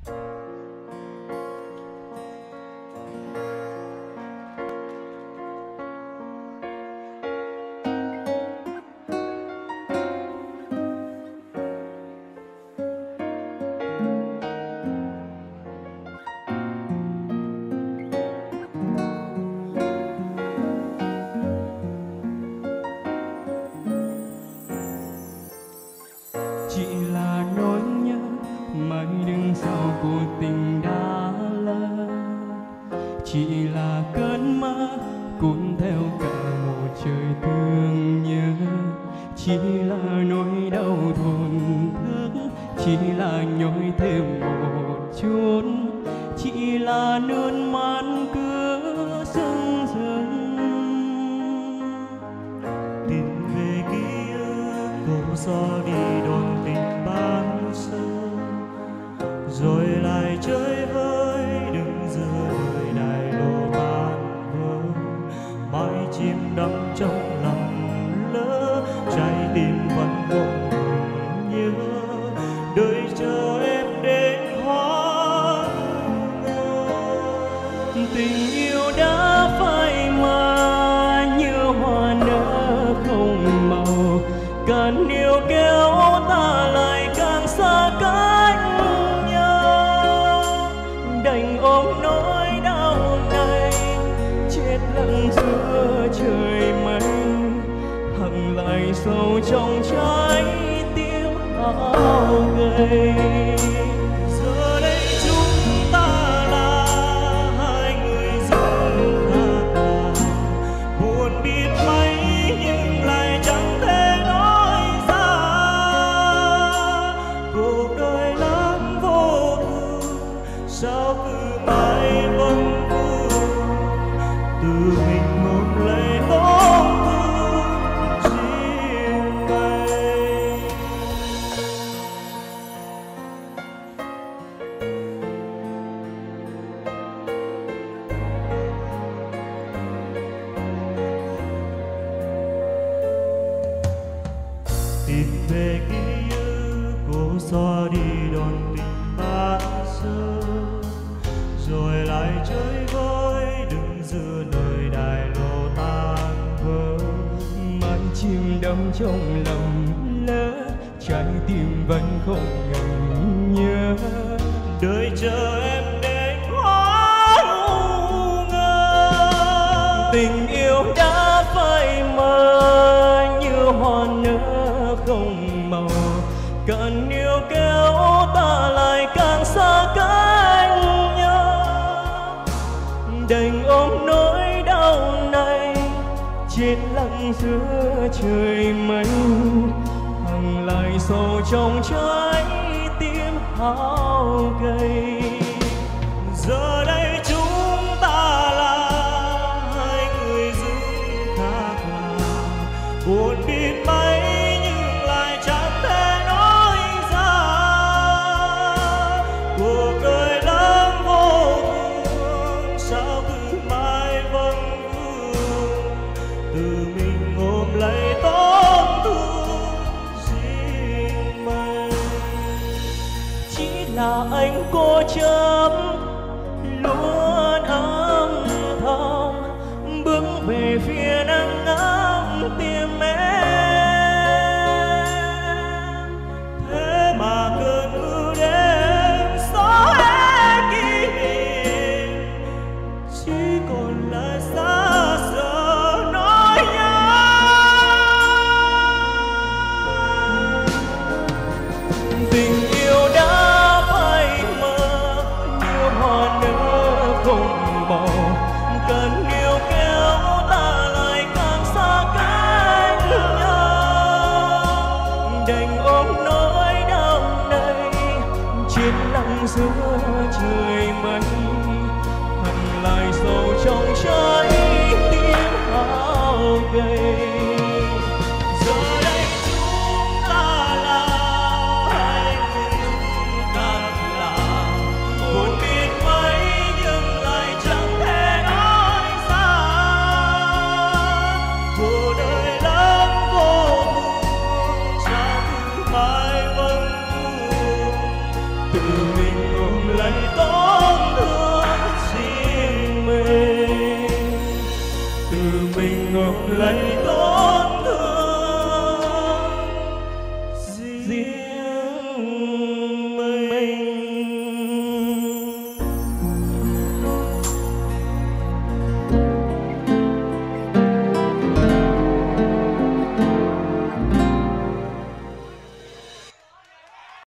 Chỉ là nỗi nhớ mãi đứng sau cuộc tình đã lỡ, chỉ là cơn mơ cuốn theo cả một trời thương nhớ, chỉ là nỗi đau thổn thức, chỉ là nhói thêm một chút, chỉ là nước mắt cứ rưng rưng. Tìm về ký ức cô gió đi đón tình ban sơ, rồi lại chơi với đứng giữa đời đài lộ tan vỡ, mãi chìm đắm trong lòng lỡ, trái tim vẫn không ngừng nhớ, đợi chờ em đến hóa ngờ. Tình yêu đã phai mờ như hoa nở không màu, càng níu kéo ta lại càng xa cách nhau, đành ôm nỗi đau này chết lặng giữa trời mây, hằn lại sâu trong trái tim áo gầy. Giờ đây chúng ta là hai người dưng khác lạ, buồn biết mấy nhưng lại chẳng thể nói ra. Cuộc đời lắm vô thường, sao cứ mãi vẫn vương, tự mình một lấy tổn thương riêng mình. Tìm về ký ức cô xóa đi đòn tình ban sơ, rồi lại chơi với đứng giữa nơi đài lộ tan vỡ, mãi chìm đắm trong lòng lỡ, trái tim vẫn không ngừng nhớ, đợi chờ em đến hóa u ngờ. tình yêu đã phai mờ như hoa nở không màu, càng níu kéo ta lại càng xa cách nhau, đành ôm nỗi đau này chết lặng giữa trời mây, hằn lại sâu trong trái tim hao gầy. Giờ đây chúng ta là hai người dưng khác lạ, buồn biết mấy nhưng lại chẳng thể nói ra. Cuộc đời lắm vô thường, sao cứ mãi vẫn vương, tự mình ôm lấy tổn thương riêng mình. Chỉ là anh cố chấp luôn âm thầm bước về phía nắng ấm tim em, Thế mà cơn mưa đêm xóa hết kỷ niệm, chỉ còn lại xa xưa nỗi nhớ. tình yêu đã phai mờ như hoa nở không màu, càng níu kéo ta lại càng xa cách nhau, đành ôm nỗi đau này chết lặng giữa trời mây, hằn lại sâu trong trái tim áo gầy. Giờ đây chúng ta là hai người khác lạ, buồn biết mấy nhưng lại chẳng thể nói ra. Cuộc đời lắm vô thường, sao cứ mãi vẫn vương, Tự mình ôm lấy tổn thương chính mình, tự mình ôm lấy tổn thương